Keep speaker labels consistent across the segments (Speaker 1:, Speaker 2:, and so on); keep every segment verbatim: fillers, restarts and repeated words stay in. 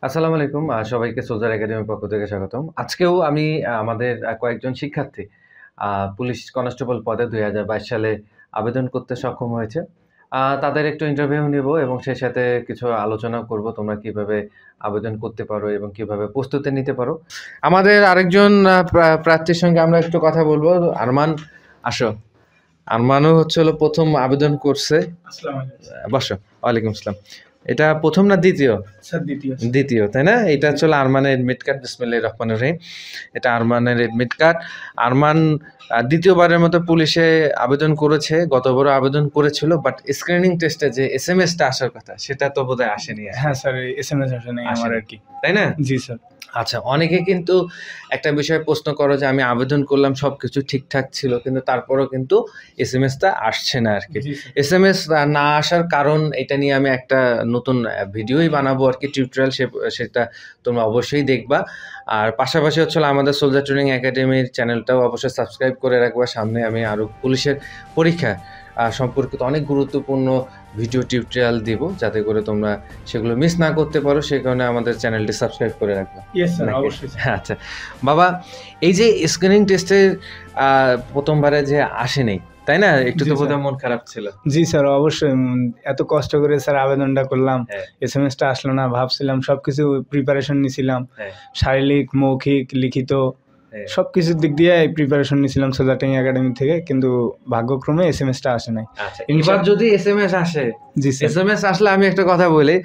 Speaker 1: আসসালামু আলাইকুম। আ সবাইকে সোলজার একাডেমির পক্ষ থেকে স্বাগতম। আজকেও আমি আ আমাদের আ কয়েকজন শিক্ষার্থী আ পুলিশ কনস্টেবল পদে দুই হাজার বাইশ সালে আবেদন করতে সক্ষম হয়েছে। আ তাদের একটু ইন্টারভিউ নিবো এবং সেই সাথে কিছু আলোচনা করব। তোমরা কিভাবে আবেদন করতে পারো এবং কিভাবে প্রস্তুতি নিতে পারো। আমাদের আরেকজন আ প্রা প্রার্থীর সঙ্গে আমরা একটু কথা বলব। আরমান, আসো। আরমানও হচ্ছে হলো প্রথম আবেদন করছে।
Speaker 2: আসসালামু আলাইকুম।
Speaker 1: বসো। ওয়ালাইকুম আসসালাম। এটা প্রথম না দ্বিতীয়?
Speaker 2: স্যার দ্বিতীয়।
Speaker 1: দ্বিতীয়, তাই না? এটা হচ্ছে হলো আরমানের এডমিট কার্ড। বিসমিল্লাহির রহমানির রহিম। এটা আরমানের এডমিট কার্ড। আরমান আ দ্বিতীয়বারের মতো পুলিশে আবেদন করেছে। গতবারও আবেদন করেছিল, বাট স্ক্রিনিং টেস্টে যে এসএমএসটা আসার কথা সেটা তো বোধহয় আসেনি।
Speaker 2: হ্যাঁ স্যার, এসএমএস আসে নাই আমার আর কি,
Speaker 1: তাই না?
Speaker 2: জি স্যার।
Speaker 1: আচ্ছা, অনেকে কিন্তু একটা বিষয়ে প্রশ্ন করো যে আমি আবেদন করলাম, সবকিছু ঠিকঠাক ছিল, কিন্তু তারপরেও কিন্তু এসএমএসটা আসছে না আর কি। এসএমএস না আসার কারণ এটা নিয়ে আমি একটা নতুন ভিডিওই বানাবো আর কি, টিউটোরিয়াল, সেটা তোমরা অবশ্যই দেখবা। আর পাশাপাশি হচ্ছে আমাদের সোলজার ট্রেনিং একাডেমির চ্যানেলটাও অবশ্যই সাবস্ক্রাইব করে রাখবা। সামনে আমি আরও পুলিশের পরীক্ষা সম্পর্কিত অনেক গুরুত্বপূর্ণ ভিডিও টিউটোরিয়াল দিব, যাতে করে তোমরা সেগুলো মিস না করতে পারো। সেই কারণে আমাদের চ্যানেলটি সাবস্ক্রাইব করে রাখবা। আচ্ছা বাবা, এই যে স্ক্রিনিং টেস্টের প্রথমবারে যে আসেনি, তাই না? একটু তো বোধহয় মন খারাপ ছিল।
Speaker 2: জি স্যার, অবশ্যই। এত কষ্ট করে স্যার আবেদনটা করলাম, এসএমএসটা আসলো না। ভাবছিলাম সবকিছু প্রিপারেশন নিছিলাম, শারীরিক, মৌখিক, লিখিত সবকিছুর দিক দিয়ে প্রিপারেশন নিছিলাম সোলজার ট্রেনিং একাডেমি থেকে, কিন্তু ভাগ্যক্রমে এসএমএসটা আসে নাই।
Speaker 1: আচ্ছা, এবার যদি এসএমএস আসে,
Speaker 2: জি স্যার,
Speaker 1: এসএমএস আসলে আমি একটা কথা বলি,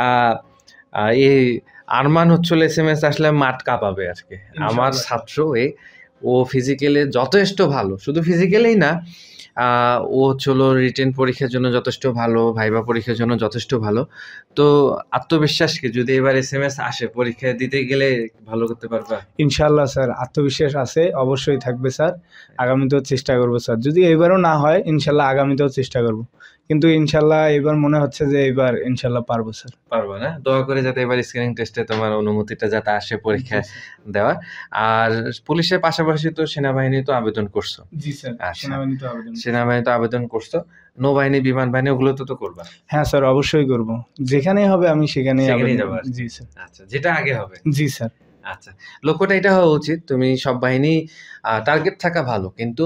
Speaker 1: এই আরমান হচ্ছিল এসএমএস আসলে মাঠ কাঁপাবে আজকে। আমার ছাত্র, এ ও ফিজিক্যালি যথেষ্ট ভালো, শুধু ফিজিক্যালেই না, ও হচ্ছিল রিটেন পরীক্ষার জন্য যথেষ্ট ভালো, ভাইবা পরীক্ষার জন্য যথেষ্ট ভালো। তো আত্মবিশ্বাসকে যদি এবার এসএমএস আসে, পরীক্ষা দিতে গেলে ভালো করতে পারবা
Speaker 2: ইনশাআল্লাহ স্যার। আত্মবিশ্বাস আছে, অবশ্যই থাকবে স্যার। আগামীতেও চেষ্টা করবো স্যার। যদি এবারও না হয় ইনশাআল্লাহ আগামীতেও চেষ্টা করব, কিন্তু ইনশাআল্লাহ এবার মনে হচ্ছে যে এবার ইনশাআল্লাহ পারবো স্যার।
Speaker 1: পারবো না? দোয়া করে যাতে এবার স্ক্রিনিং টেস্টে তোমার অনুমতিটা যাতে আসে পরীক্ষা দেওয়ার। আর পুলিশের পাশাপাশি তো সেনাবাহিনী তো আবেদন করছো?
Speaker 2: জি স্যার, সেনাবাহিনী তো আবেদন
Speaker 1: সেনাবাহিনী তো আবেদন করছো। নৌবাহিনী, বিমান বাহিনী, ওগুলো তো তো করবা?
Speaker 2: হ্যাঁ স্যার, অবশ্যই করব। যেখানেই হবে আমি সেখানেই আবেদন যাব। জি স্যার।
Speaker 1: আচ্ছা, যেটা আগে হবে।
Speaker 2: জি স্যার।
Speaker 1: আচ্ছা, লক্ষ্যটা এটা হওয়া উচিত। তুমি সব বাহিনী টার্গেট থাকা ভালো, কিন্তু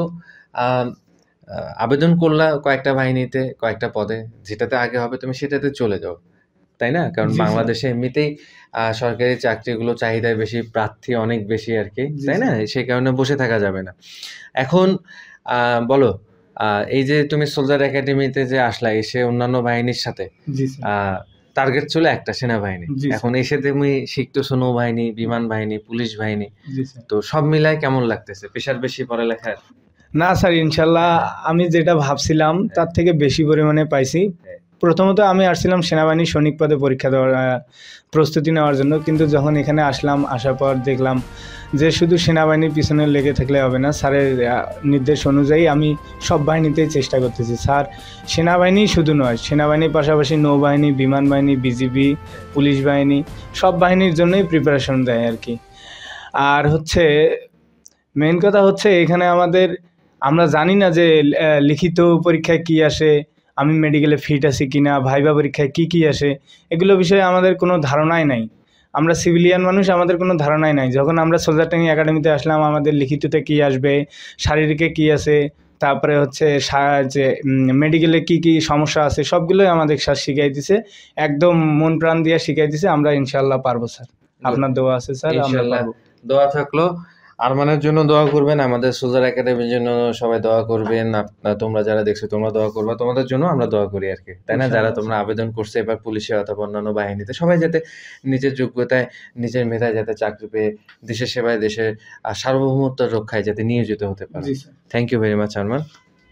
Speaker 1: আবেদন করলা কয়েকটা বাহিনীতে, কয়েকটা পদে, যেটাতে আগে হবে তুমি সেটাতে চলে যাও, তাই না? কারণ বাংলাদেশে এমনিতেই সরকারি চাকরিগুলো চাহিদায় বেশি, প্রার্থী অনেক বেশি আর কি, তাই না? সেই কারণে বসে থাকা যাবে না। এখন বলো, এই যে তুমি সোলজার একাডেমিতে যে আসলা, এসে অন্যান্য বাহিনীর সাথে টার্গেট ছিল একটা, সেনাবাহিনী। এখন এসে তুমি শিখতেছো নৌবাহিনী, বিমান বাহিনী, পুলিশ বাহিনী, তো সব মিলায় কেমন লাগতেছে? প্রেশার বেশি পড়ালেখার?
Speaker 2: না স্যার, ইনশাল্লাহ আমি যেটা ভাবছিলাম তার থেকে বেশি পরিমাণে পাইছি। প্রথমত আমি আসছিলাম সেনাবাহিনী সৈনিক পদে পরীক্ষা দেওয়ার প্রস্তুতি নেওয়ার জন্য, কিন্তু যখন এখানে আসলাম, আসার পর দেখলাম যে শুধু সেনাবাহিনীর পিছনে লেগে থাকলে হবে না। স্যারের নির্দেশ অনুযায়ী আমি সব বাহিনীতেই চেষ্টা করতেছি। স্যার সেনাবাহিনী শুধু নয়, সেনাবাহিনীর পাশাপাশি নৌবাহিনী, বিমান বাহিনী, বিজিবি, পুলিশ বাহিনী, সব বাহিনীর জন্যই প্রিপারেশন দেয় আর কি। আর হচ্ছে মেন কথা হচ্ছে এখানে আমাদের, আমরা জানি না যে লিখিত পরীক্ষায় কি আসে, আমি মেডিকেলে ফিট আছি কিনা, ভাইবা পরীক্ষায় কি কি আসে, এগুলো বিষয়ে আমাদের কোনো ধারণাই নাই। আমরা সিভিলিয়ান মানুষ, আমাদের কোনো ধারণাই নাই। যখন আমরা সোলজার ট্রেনিং একাডেমিতে আসলাম, আমাদের লিখিততে কি আসবে, শারীরিকে কি আছে, তারপরে হচ্ছে যে মেডিকেলে কি কি সমস্যা আছে, সবগুলোই আমাদের স্যার শিখাই দিছে, একদম মন প্রাণ দিয়ে শিখাই দিছে। আমরা ইনশাল্লাহ পারবো স্যার, আপনার দোয়া আছে স্যার, আমরা পারবো।
Speaker 1: দোয়া থাকলো। আরমানের জন্য দোয়া করবেন, আমাদের সোলজার একাডেমির জন্য সবাই দোয়া করবেন। তোমরা যারা দেখছো তোমরা দোয়া করবা, তোমাদের জন্য আমরা দোয়া করি আর কি, তাই না? যারা তোমরা আবেদন করছে এবার পুলিশে অথবা অন্যান্য বাহিনীতে, সবাই যাতে নিজের যোগ্যতায়, নিজের মেধায় যাতে চাকরি পেয়ে দেশের সেবায়, দেশের সার্বভৌমত্ব রক্ষায় যাতে নিয়োজিত হতে পারে। Thank you very much Arman.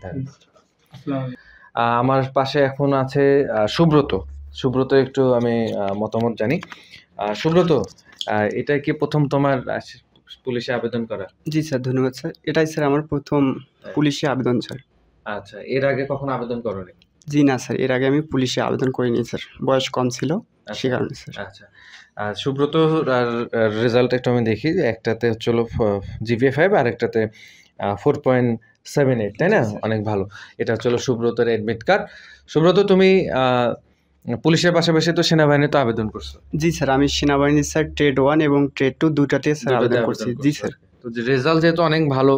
Speaker 1: আমার পাশে এখন আছে সুব্রত। সুব্রত, একটু আমি মতামত জানি। সুব্রত, এটা কি প্রথম তোমার পুলিশে আবেদন করা?
Speaker 3: জি স্যার, ধন্যবাদ স্যার। এটাই স্যার আমার প্রথম পুলিশে আবেদন স্যার।
Speaker 1: আচ্ছা, এর আগে কখনো আবেদন করোনি?
Speaker 3: জি না স্যার, এর আগে আমি পুলিশে আবেদন করিনি স্যার, বয়স কম ছিল সে কারণে স্যার।
Speaker 1: আচ্ছা, সুব্রত রেজাল্ট একটু আমি দেখি। একটাতে হচ্ছিল জিপিএ ফাইভ আর একটাতে ফোর পয়েন্ট সেভেন এইট, তাই না? অনেক ভালো। এটা হচ্ছিল সুব্রতের অ্যাডমিট কার্ড। সুব্রত, তুমি পুলিশের পাশাপাশি তো সেনাবাহিনীতে আবেদন করছো।
Speaker 3: জি স্যার, আমি সেনাবাহিনীর স্যার ট্রেড ওয়ান এবং ট্রেড টু দুটাতে স্যার
Speaker 1: দুটোতে
Speaker 3: আবেদন
Speaker 1: আবেদন
Speaker 3: করছি।
Speaker 1: করছো
Speaker 3: জি
Speaker 1: আর
Speaker 3: স্যার।
Speaker 1: কি। তো যে রেজাল্ট যেহেতু অনেক ভালো,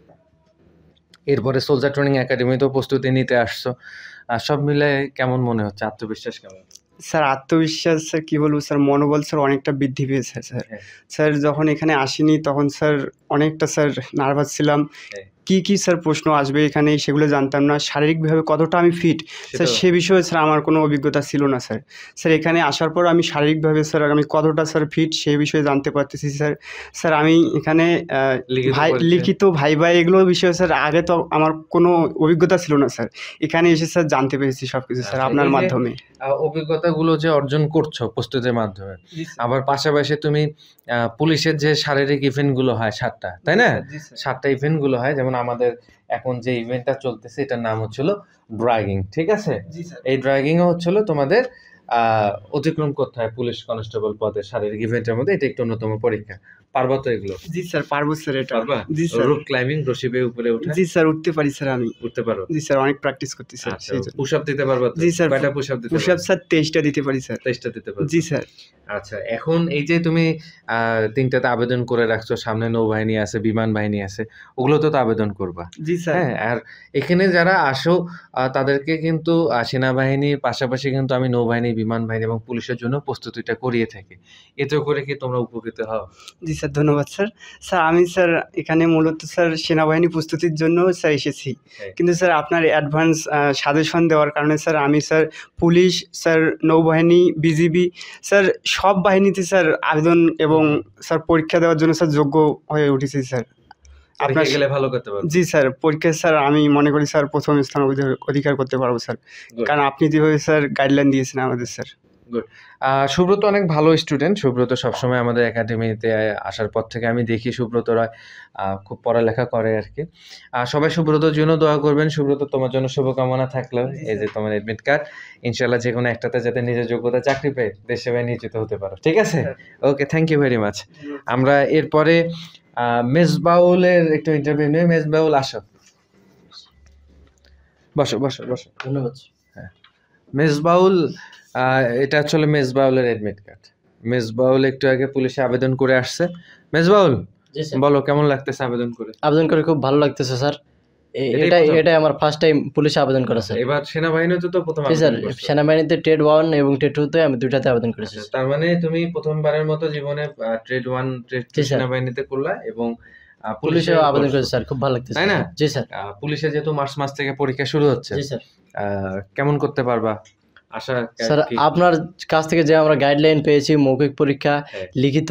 Speaker 1: এরপরে সোলজার ট্রেনিং একাডেমিতেও প্রস্তুতি নিতে আসছো, আর সব মিলে কেমন মনে হচ্ছে, আত্মবিশ্বাস কেমন?
Speaker 3: স্যার আত্মবিশ্বাস স্যার কী বলবো স্যার, মনোবল স্যার অনেকটা বৃদ্ধি পেয়েছে স্যার।
Speaker 1: হ্যাঁ।
Speaker 3: স্যার যখন এখানে আসিনি তখন স্যার অনেকটা স্যার নার্ভাস ছিলাম,
Speaker 1: হ্যাঁ।
Speaker 3: কী কী স্যার প্রশ্ন আসবে এখানে সেগুলো জানতাম না, শারীরিকভাবে কতটা আমি ফিট স্যার
Speaker 1: সেটাও-
Speaker 3: সে বিষয়ে স্যার আমার কোনো অভিজ্ঞতা ছিল না স্যার। স্যার এখানে আসার পর আমি শারীরিকভাবে স্যার আমি কতটা স্যার ফিট সেই বিষয়ে জানতে পারতেছি স্যার। স্যার আমি এখানে আহ,
Speaker 1: লিখিত
Speaker 3: ভাই
Speaker 1: পরীক্ষা-
Speaker 3: লিখিত ভাই ভাই এগুলো বিষয়ে স্যার আগে তো আমার কোনো অভিজ্ঞতা ছিল না স্যার, এখানে এসে স্যার জানতে পেরেছি সব কিছু স্যার
Speaker 1: আচ্ছা,
Speaker 3: আপনার
Speaker 1: এই যে-
Speaker 3: মাধ্যমে।
Speaker 1: আহ, অভিজ্ঞতাগুলো যে অর্জন করছো প্রস্তুতির মাধ্যমে, আবার পাশাপাশি তুমি আহ, পুলিশের যে শারীরিক ইভেন্ট গুলো হয় সাতটা, তাই না? সাতটা ইভেন্ট গুলো হয়, যেমন আমাদের এখন যে ইভেন্টটা চলতেছে এটার নাম হচ্ছিল ড্রাইভিং, ঠিক আছে? এই ড্রাইভিং হচ্ছিল তোমাদের আহ অতিক্রম করতে হয় পুলিশ কনস্টেবল পদে শারীরিক ইভেন্টের মধ্যে, এটা একটু অন্যতম পরীক্ষা। পারবা তো এগুলো?
Speaker 3: জি স্যার পারবো স্যার এটা।
Speaker 1: পারবা?
Speaker 3: জি স্যার।
Speaker 1: রুপ ক্লাইম্বিং, রশি বেয়ে উপরে ওঠা?
Speaker 3: জি স্যার উঠতে পারি স্যার আমি।
Speaker 1: উঠতে পারো?
Speaker 3: জি স্যার অনেক প্র্যাকটিস করতে স্যার
Speaker 1: আচ্ছা,
Speaker 3: সেই জন্য।
Speaker 1: পুশ আপ দিতে পারবা তো?
Speaker 3: জি স্যার।
Speaker 1: কয়টা পুশ আপ দিতে
Speaker 3: পুশ আপ স্যার তেইশটা দিতে পারি স্যার।
Speaker 1: তেইশটা দিতে পারো?
Speaker 3: জি স্যার।
Speaker 1: আচ্ছা, এখন এই যে তুমি আহ তিনটাতে আবেদন করে রাখছো, সামনে নৌবাহিনী আছে, বিমান বাহিনী আছে, ওগুলোতে তো আবেদন করবা।
Speaker 3: জি স্যার।
Speaker 1: হ্যাঁ, আর এখানে যারা আসো আহ, তাদেরকে কিন্তু আহ, সেনাবাহিনীর পাশাপাশি কিন্তু আমি নৌবাহিনী, বিমান বাহিনী এবং পুলিশের জন্য প্রস্তুতিটা করিয়ে থাকি। এতে করে কি তোমরা উপকৃত হও?
Speaker 3: জি স্যার ধন্যবাদ স্যার। স্যার আমি স্যার এখানে মূলত স্যার সেনাবাহিনী প্রস্তুতির জন্য স্যার এসেছি,
Speaker 1: হ্যাঁ।
Speaker 3: কিন্তু স্যার আপনার অ্যাডভান্স সাজেশন দেওয়ার কারণে স্যার আমি স্যার পুলিশ, স্যার নৌবাহিনী, বিজিবি স্যার সব বাহিনীতে স্যার আবেদন এবং স্যার পরীক্ষা দেওয়ার জন্য স্যার যোগ্য হয়ে উঠেছি স্যার।
Speaker 1: আপনার
Speaker 3: আপনার
Speaker 1: গেলে ভালো করতে পারবে।
Speaker 3: জি স্যার, পরীক্ষায় স্যার আমি মনে করি স্যার প্রথম স্থান অধি- অধিকার করতে পারবো স্যার,
Speaker 1: Good.
Speaker 3: কারণ আপনি যেভাবে স্যার গাইডলাইন দিয়েছেন আমাদের স্যার।
Speaker 1: গুড। সুব্রত অনেক ভালো স্টুডেন্ট। সুব্রত সবসময় আমাদের একাডেমিতে আসার পর থেকে আমি দেখি সুব্রতরা আহ, খুব পড়ালেখা করে আর কি। আর সবাই সুব্রতর জন্য দোয়া করবেন। সুব্রত, তোমার জন্য শুভকামনা থাকলো। এই যে তোমার এডমিট কার্ড, ইনশাল্লাহ যে কোনো একটাতে যাতে নিজের যোগ্যতা চাকরি পেয়ে দেশ সেবায় নিয়োজিত হতে পারো, ঠিক আছে? Okay, thank you very much. আমরা এরপরে আহ, মেজবাউলের একটু ইন্টারভিউ নিয়ে। মেজবাউল আসো, বসো বসো বসো।
Speaker 4: ধন্যবাদ।
Speaker 1: মেজবাউল, আহ, এটা আসলে মেজবাউলের এডমিট কার্ড। মেজবাউল একটু আগে পুলিশে আবেদন করে আসছে। মেজবাউল,
Speaker 4: জি স্যার,
Speaker 1: বলো কেমন লাগতেছে আবেদন করে?
Speaker 4: আবেদন করে খুব ভালো লাগতেছে স্যার। এ-
Speaker 1: এটাই
Speaker 4: এটাই
Speaker 1: প্রথম?
Speaker 4: এটাই আমার ফার্স্ট টাইম পুলিশে আবেদন করা স্যার।
Speaker 1: এবার সেনাবাহিনীতে তো প্রথম
Speaker 4: জি স্যার,
Speaker 1: আবেদন করছো।
Speaker 4: সেনাবাহিনীতে ট্রেড ওয়ান এবং ট্রেড টুতে আমি দুইটাতে আবেদন করেছি।
Speaker 1: আচ্ছা, তার মানে তুমি প্রথমবারের মতো জীবনে ট্রেড ওয়ান, ট্রেড টু
Speaker 4: জি স্যার।
Speaker 1: সেনাবাহিনীতে করলা এবং আহ,
Speaker 4: পুলিশেও আবেদন
Speaker 1: করছো।
Speaker 4: করেছি স্যার, খুব ভালো লাগতেছে।
Speaker 1: তাই না?
Speaker 4: জি স্যার।
Speaker 1: আহ, পুলিশে যেহেতু মার্চ মাস থেকে পরীক্ষা শুরু হচ্ছে,
Speaker 4: জি স্যার।
Speaker 1: আহ, কেমন করতে পারবা আশা?
Speaker 4: স্যার
Speaker 1: কি?
Speaker 4: আপনার কাছ থেকে যে আমরা গাইডলাইন পেয়েছি, মৌখিক পরীক্ষা,
Speaker 1: হ্যাঁ।
Speaker 4: লিখিত,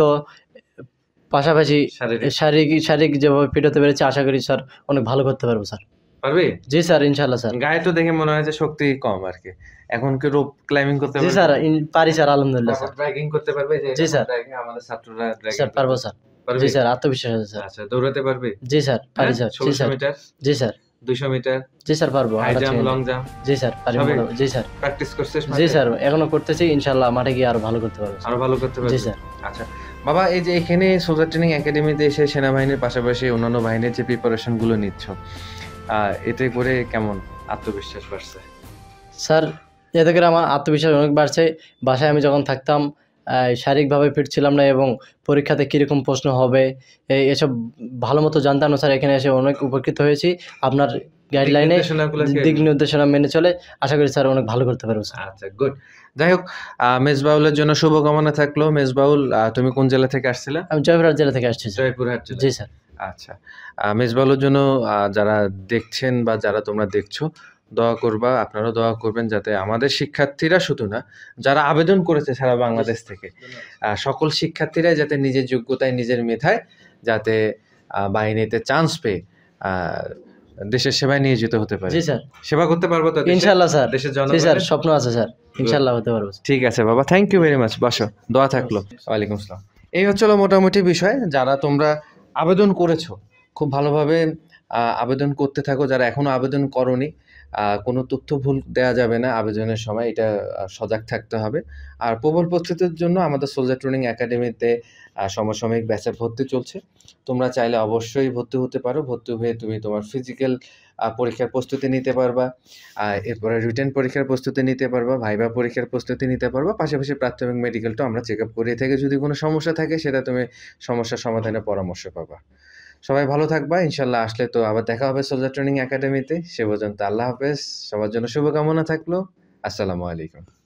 Speaker 4: পাশাপাশি
Speaker 1: শারীরিক
Speaker 4: শারীরিক শারীরিক যেভাবে ফিট হতে পেরেছি, আশা করি স্যার অনেক ভালো করতে পারবো স্যার।
Speaker 1: পারবে?
Speaker 4: জি স্যার, ইনশাল্লাহ স্যার।
Speaker 1: গায়ে তো দেখে মনে হয় যে শক্তি কম আর কি। এখন কি রোপ ক্লাইম্বিং করতে
Speaker 4: জি
Speaker 1: পারবে?
Speaker 4: স্যার, ইন- পারি স্যার, আলহামদুলিল্লাহ স্যার।
Speaker 1: ড্রাইভিং করতে পারবে? যে
Speaker 4: জি স্যার।
Speaker 1: ড্রাইভিং আমাদের ছাত্ররা ড্রাইভিং
Speaker 4: স্যার পারবো স্যার।
Speaker 1: পারবে?
Speaker 4: জি স্যার, আত্মবিশ্বাস আছে স্যার।
Speaker 1: আচ্ছা, দৌড়াতে পারবে?
Speaker 4: জি স্যার, পারি
Speaker 1: হ্যাঁ?
Speaker 4: স্যার। জি
Speaker 1: ষোলোশো
Speaker 4: স্যার।
Speaker 1: মিটার,
Speaker 4: জি স্যার।
Speaker 1: দুইশো মিটার,
Speaker 4: জি স্যার পারবো।
Speaker 1: হাই
Speaker 4: হঠাৎ
Speaker 1: জাম্প,
Speaker 4: ছেড়ে
Speaker 1: লং
Speaker 4: দিই।
Speaker 1: জাম্প
Speaker 4: জি স্যার পারি
Speaker 1: সবই?
Speaker 4: মোটামুটি। জি স্যার।
Speaker 1: প্র্যাকটিস করছিস?
Speaker 4: জি স্যার, এখনো করতেছি, ইনশাল্লাহ মাঠে গিয়ে আরো ভালো করতে পারবো স্যার।
Speaker 1: আরো ভালো করতে পারবে?
Speaker 4: জি স্যার।
Speaker 1: আচ্ছা বাবা, এই যে এখানে সোলজার ট্রেনিং একাডেমিতে এসে সেনাবাহিনীর পাশাপাশি অন্যান্য বাহিনীর যে প্রিপারেশন গুলো নিচ্ছ, আহ, এতে করে কেমন আত্মবিশ্বাস বাড়ছে?
Speaker 4: স্যার এতে করে আমার আত্মবিশ্বাস অনেক বাড়ছে। বাসায় আমি যখন থাকতাম আহ, শারীরিকভাবে ফিট ছিলাম না এবং পরীক্ষাতে কীরকম প্রশ্ন হবে এই এসব ভালো মতো জানতাম না স্যার। এখানে এসে অনেক উপকৃত হয়েছি আপনার গাইডলাইনে,
Speaker 1: নির্দেশনাগুলো কি-
Speaker 4: দিক নির্দেশনা মেনে চলে আশা করি স্যার অনেক ভালো করতে পারবো স্যার।
Speaker 1: আচ্ছা, গুড। যাই হোক, আহ, মেজবাউলের জন্য শুভকামনা থাকলো। মেজবাউল, আহ, তুমি কোন জেলা থেকে আসছিলে?
Speaker 4: আমি জয়পুরহাট জেলা থেকে আসছি স্যার।
Speaker 1: জয়পুরহাট জেলা।
Speaker 4: জি স্যার।
Speaker 1: আচ্ছা, আহ, মেজবাউলের জন্য আহ, যারা দেখছেন বা যারা তোমরা দেখছো, দোয়া করবা, আপনারাও দোয়া করবেন যাতে আমাদের শিক্ষার্থীরা শুধু না, যারা আবেদন করেছে সারা বাংলাদেশ থেকে, আহ, সকল শিক্ষার্থীরাই যাতে নিজের যোগ্যতায়, নিজের মেধায় যাতে আহ, বাহিনীতে চান্স পেয়ে আহ, দেশের সেবায় নিয়োজিত হতে পারে।
Speaker 4: জি স্যার,
Speaker 1: সেবা করতে পারবো তো দেশের?
Speaker 4: ইনশাল্লাহ স্যার।
Speaker 1: দেশের
Speaker 4: জি স্যার,
Speaker 1: জনগণের?
Speaker 4: স্বপ্ন আছে স্যার, ইনশাল্লাহ হতে পারবো স্যার।
Speaker 1: ঠিক আছে বাবা, থ্যাংক ইউ ভেরি মাচ। বসো, দোয়া থাকলো। ওয়ালাইকুম আসসালাম। এই হচ্ছিল মোটামুটি বিষয়। যারা তোমরা আবেদন করেছো, খুব ভালোভাবে আহ, আবেদন করতে থাকো। যারা এখনো আবেদন করনি, আহ, কোনো তথ্য ভুল দেওয়া যাবে না আবেদনের সময়, এটা আহ, সজাগ থাকতে হবে। আর প্রবল প্রস্তুতির জন্য আমাদের সোলজার ট্রেনিং একাডেমিতে আহ, সমসাময়িক ব্যাচে ভর্তি চলছে। তোমরা চাইলে অবশ্যই ভর্তি হতে পারো। ভর্তি হয়ে তুমি তোমার ফিজিক্যাল পরীক্ষার প্রস্তুতি নিতে পারবা, আর এরপরে রিটেন পরীক্ষার প্রস্তুতি নিতে পারবা, ভাইবা পরীক্ষার প্রস্তুতি নিতে পারবা। পাশাপাশি প্রাথমিক মেডিকেলটা আমরা চেক আপ করে থেকে যদি কোনো সমস্যা থাকে সেটা তুমি সমস্যার সমাধানের পরামর্শ পাবা। সবাই ভালো থাকবা, ইনশাল্লাহ আসলে তো আবার দেখা হবে সোলজার ট্রেনিং একাডেমিতে। সে পর্যন্ত আল্লাহ হাফেজ, সবার জন্য শুভকামনা থাকলো। আসসালামু আলাইকুম।